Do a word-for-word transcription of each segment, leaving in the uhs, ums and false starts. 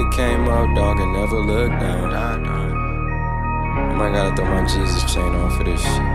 Never came up, dog, and never looked down. I might gotta throw my Jesus chain on for this shit.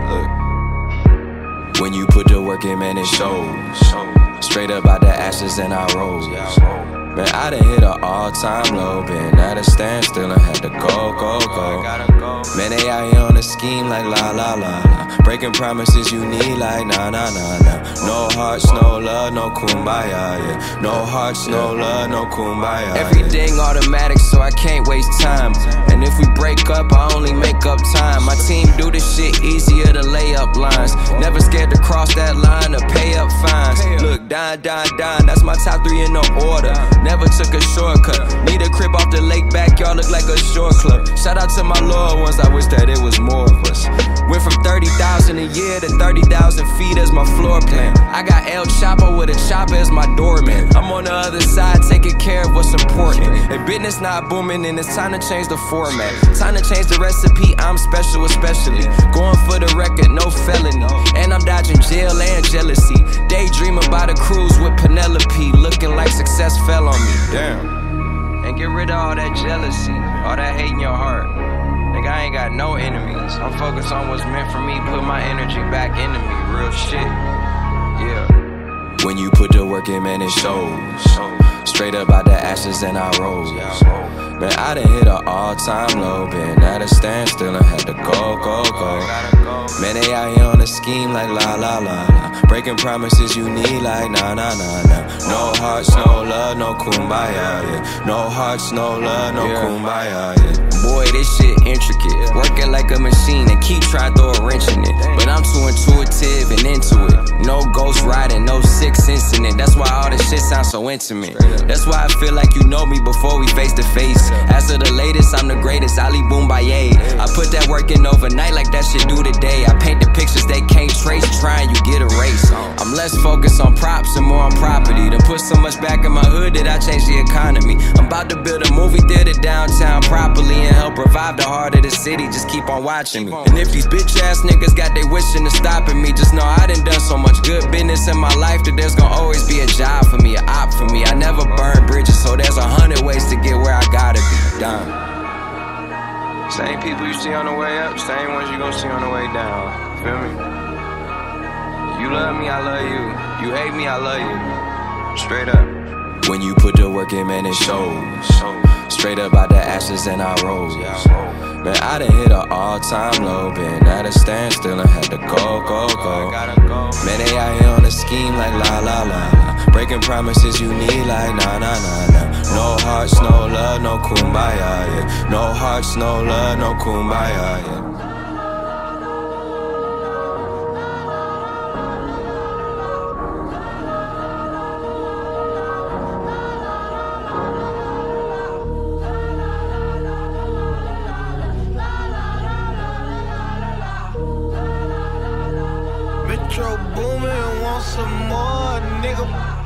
Look. When you put the work in, man, it shows. Straight up out the ashes and I rose. Man, I done hit an all-time low, been at a standstill and had to go, go, go. Man, they out here on a scheme like la, la, la, la. Breaking promises you need like nah, nah, nah, nah. No hearts, no love, no kumbaya, yeah. No hearts, no love, no kumbaya. Everything automatic, so I can't waste time. And if we break up, I only make up time. My team do this shit easier to lay up lines. Never scared to cross that line or pay up fines. Look, dine, dine, dine, that's my top three in no order. Never took a shortcut. Need a crib off the lake backyard, look like a short club. Shout out to my loyal ones, I wish that it was more of us. Went from thirty thousand a year to thirty thousand feet as my floor plan. I got El Chapo with a chopper as my doorman. I'm on the other side taking care of what's important. If business not booming, then it's time to change the format. Time to change the recipe, I'm special especially. Going for the record, no felony. And I'm dodging jail and jealousy. Daydreaming about a cruise with Penelope. Looking like success fell on me. Damn. And get rid of all that jealousy, all that hate in your heart. Nigga, I ain't got no enemies. I'm focused on what's meant for me. Put my energy back into me. Real shit. Yeah. When you put the work in, man, it shows. Straight up out the ashes and I rose. Man, I done hit an all-time low. Been at a standstill and had to go, go, go. Man, they out here on a scheme like la, la, la, la. Breaking promises you need like nah, nah, nah, nah. No hearts, no love, no kumbaya, yeah. No hearts, no love, no yeah. kumbaya, yeah. Boy, this shit intricate. Working like a machine and keep trying to throw a wrench in it. But I'm too intuitive and into it. No ghost riding, no sixth incident. That's why all this shit sounds so intimate. That's why I feel like you know me before we face to face. As of the latest, I'm the greatest, Ali Boombaye. I put that work in overnight like that shit do today. I paint the pictures they can't trace, trying you get erased. I'm less focused on props and more on property. Done put so much back in my hood that I changed the economy. I'm about to build a movie theater downtown properly and help revive the heart of the city. Just keep on watching me. And if these bitch ass niggas got they wishing to stopping me, just know I done done so much good business in my life that there's gonna always be a job for me, an op for me. I never burn bridges, so there's a hundred ways to get where I gotta be. Done. Same people you see on the way up, same ones you gonna see on the way down. Feel me? You love me, I love you. You hate me, I love you. Straight up. When you put the work in, man, it shows. Straight up out the ashes and I rose. Man, I done hit an all-time low. Been at a standstill and had to go, go, go. Man, they out here on a scheme like la, la, la, la. Breaking promises you need like nah, nah, nah, nah. No hearts, no love, no kumbaya, yeah. No hearts, no love, no kumbaya, yeah. Metro Boomin, want some more, nigga.